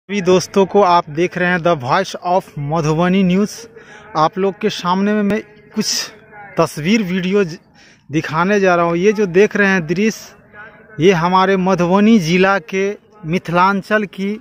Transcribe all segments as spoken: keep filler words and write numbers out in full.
सभी दोस्तों को आप देख रहे हैं the voice of Madhubani news. आप लोग के सामने में मैं कुछ तस्वीर वीडियो दिखाने जा रहा हूँ। ये जो देख रहे हैं दृश्य, ये हमारे मधुबनी ज़िला के मिथिलांचल की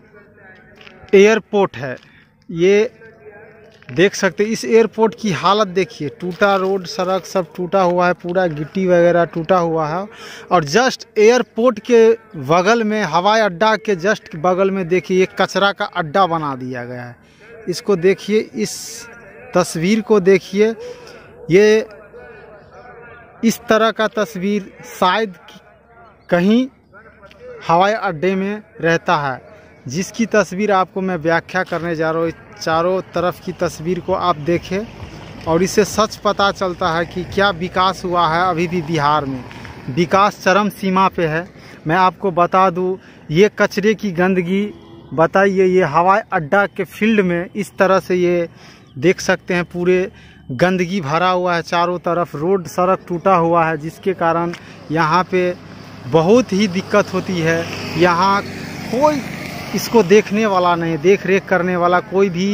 एयरपोर्ट है। ये देख सकते हैं, इस एयरपोर्ट की हालत देखिए, टूटा रोड सड़क सब टूटा हुआ है, पूरा गिट्टी वगैरह टूटा हुआ है। और जस्ट एयरपोर्ट के बगल में, हवाई अड्डा के जस्ट बगल में देखिए ये कचरा का अड्डा बना दिया गया है। इसको देखिए, इस तस्वीर को देखिए, ये इस तरह का तस्वीर शायद कहीं हवाई अड्डे में रहता है, जिसकी तस्वीर आपको मैं व्याख्या करने जा रहा हूँ। चारों तरफ की तस्वीर को आप देखें और इससे सच पता चलता है कि क्या विकास हुआ है। अभी भी बिहार में विकास चरम सीमा पे है। मैं आपको बता दूं, ये कचरे की गंदगी, बताइए, ये हवाई अड्डा के फील्ड में इस तरह से ये देख सकते हैं, पूरे गंदगी भरा हुआ है। चारों तरफ रोड सड़क टूटा हुआ है, जिसके कारण यहाँ पे बहुत ही दिक्कत होती है। यहाँ कोई इसको देखने वाला नहीं, देख रेख करने वाला कोई भी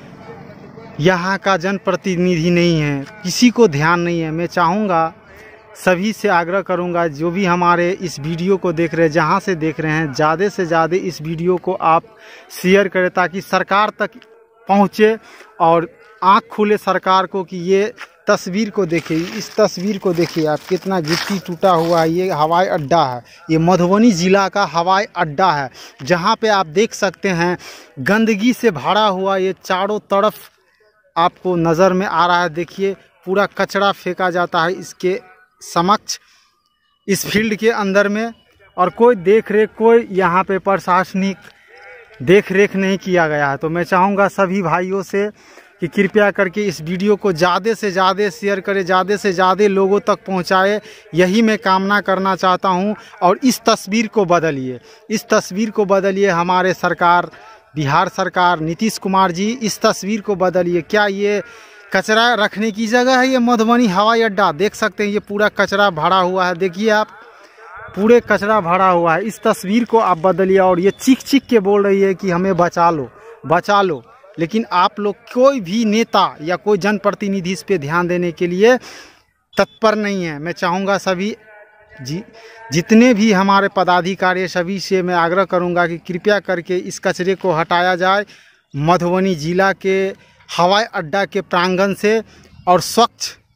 यहाँ का जनप्रतिनिधि नहीं है, किसी को ध्यान नहीं है। मैं चाहूँगा, सभी से आग्रह करूँगा, जो भी हमारे इस वीडियो को देख रहे हैं, जहाँ से देख रहे हैं, ज़्यादा से ज़्यादा इस वीडियो को आप शेयर करें ताकि सरकार तक पहुँचे और आँख खुले सरकार को कि ये तस्वीर को देखिए, इस तस्वीर को देखिए आप, कितना गिट्टी टूटा हुआ है। ये हवाई अड्डा है, ये मधुबनी ज़िला का हवाई अड्डा है, जहाँ पे आप देख सकते हैं गंदगी से भरा हुआ ये चारों तरफ आपको नज़र में आ रहा है। देखिए पूरा कचरा फेंका जाता है इसके समक्ष, इस फील्ड के अंदर में, और कोई देख रेख, कोई यहाँ पे प्रशासनिक देख रेख नहीं किया गया है। तो मैं चाहूँगा सभी भाइयों से कि कृपया करके इस वीडियो को ज़्यादा से ज़्यादा शेयर करें, ज़्यादा से ज़्यादा लोगों तक पहुंचाए, यही मैं कामना करना चाहता हूं। और इस तस्वीर को बदलिए, इस तस्वीर को बदलिए। हमारे सरकार, बिहार सरकार, नीतीश कुमार जी, इस तस्वीर को बदलिए। क्या ये कचरा रखने की जगह है? ये मधुबनी हवाई अड्डा देख सकते हैं, ये पूरा कचरा भरा हुआ है। देखिए आप, पूरे कचरा भरा हुआ है। इस तस्वीर को आप बदलिए। और ये चीख चीख के बोल रही है कि हमें बचा लो, बचा लो, लेकिन आप लोग, कोई भी नेता या कोई जनप्रतिनिधि इस पे ध्यान देने के लिए तत्पर नहीं है। मैं चाहूँगा सभी जी जितने भी हमारे पदाधिकारी, सभी से मैं आग्रह करूँगा कि कृपया करके इस कचरे को हटाया जाए मधुबनी ज़िला के हवाई अड्डा के प्रांगण से, और स्वच्छ